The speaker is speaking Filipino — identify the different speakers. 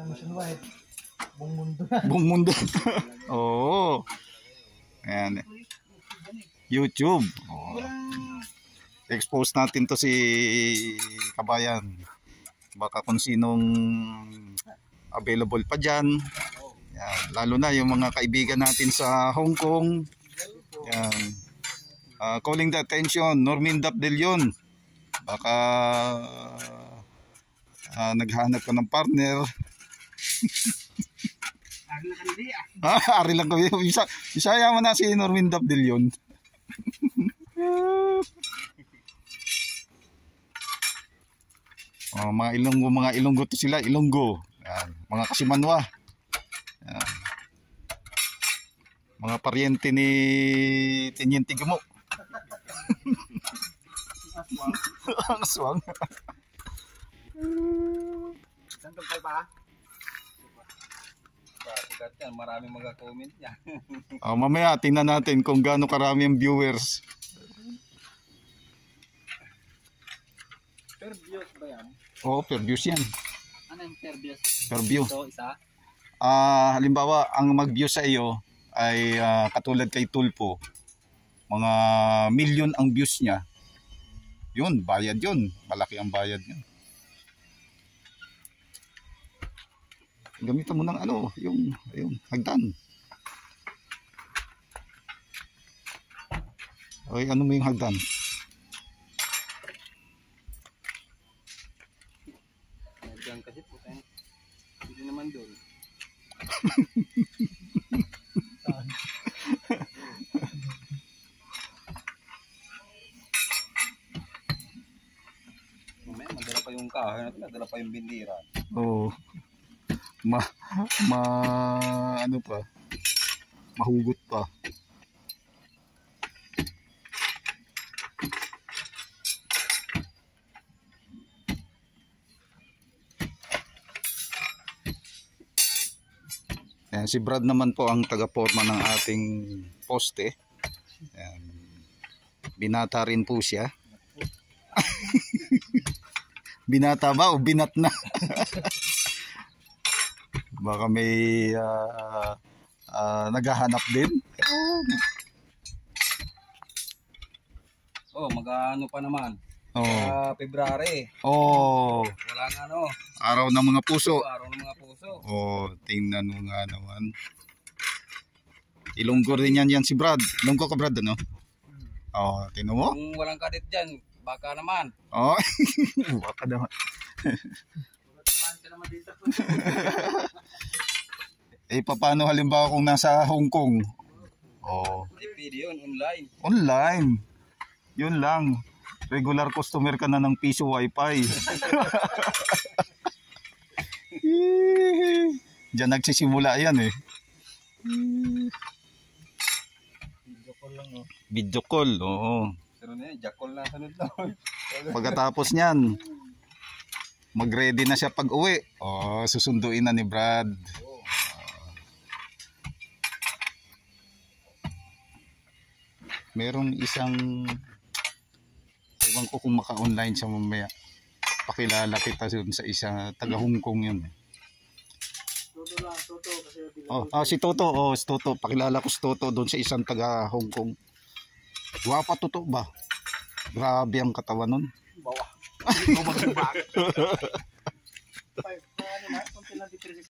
Speaker 1: nationwide. Buong mundo.
Speaker 2: Buong mundo. Oo. Ayan. YouTube. Oh. Expose natin to si kabayan. Baka kung sinong available pa dyan. Yan. Lalo na yung mga kaibigan natin sa Hong Kong. Yan. Calling the attention, Normin Dabdelion. Baka naghahanap ka ng partner. Ari lang kami. Isaya mo na si Normin Dabdelion. Mga Ilonggo to sila, Ilonggo. Yan. Mga Kasimanwa. Yan. Mga paryente ni Teniente Gumo. Ang aswang.
Speaker 1: Saan tungkol pa?
Speaker 3: Maraming mag-comment niya.
Speaker 2: Mamaya tingnan natin kung gaano karami ang viewers.
Speaker 1: Per views ba yan?
Speaker 2: Oo, per views yan.
Speaker 1: Ano yung per views?
Speaker 2: Per view.
Speaker 1: Ito, isa?
Speaker 2: Halimbawa, ang mag-view sa iyo ay katulad kay Tulpo. Mga million ang views niya. Yun, bayad yun. Malaki ang bayad niya. Gamitan mo ng yung hagdan. Ay, ano mo yung hagdan?
Speaker 3: Diyan kasi po tayo. Hindi naman doon. Madala pa yung kahoy natin, madala pa yung bindira.
Speaker 2: Oo. Ano pa? Mahugot pa. Ayan, si Brad naman po ang taga-forma ng ating poste. Ayan. Binata rin po siya. Binata ba o binat na? Baka may naghahanap din.
Speaker 3: Mag-ano pa naman. February. Walang
Speaker 2: Araw ng mga puso.
Speaker 3: Araw ng mga puso.
Speaker 2: Tingnan mo nga naman. Ilonggo rin yan si Brad. Ilonggo ka, Brad, ano? Tingnan mo.
Speaker 3: Kung walang kadit dyan, baka naman.
Speaker 2: Baka naman. Paano halimbawa kung nasa Hong Kong?
Speaker 3: Pwede yun, online.
Speaker 2: Online. Yun lang. Regular customer ka na ng piso wifi. Diyan nagsisimula yan eh.
Speaker 1: Video call lang
Speaker 2: Video call, oo.
Speaker 3: Pero jackal na sunod doon.
Speaker 2: Pagkatapos niyan, mag-ready na siya pag uwi. Susunduin na ni Brad. Merong isang, ewan ko kung maka-online siya mamaya. Pakilala kita sa isa, taga Hong Kong yun.
Speaker 1: Toto lang, Toto.
Speaker 2: Si Toto. Si Toto. Pakilala ko si Toto doon sa isang taga Hong Kong. Guwapa Toto ba? Grabe ang katawan nun.
Speaker 1: Bawa.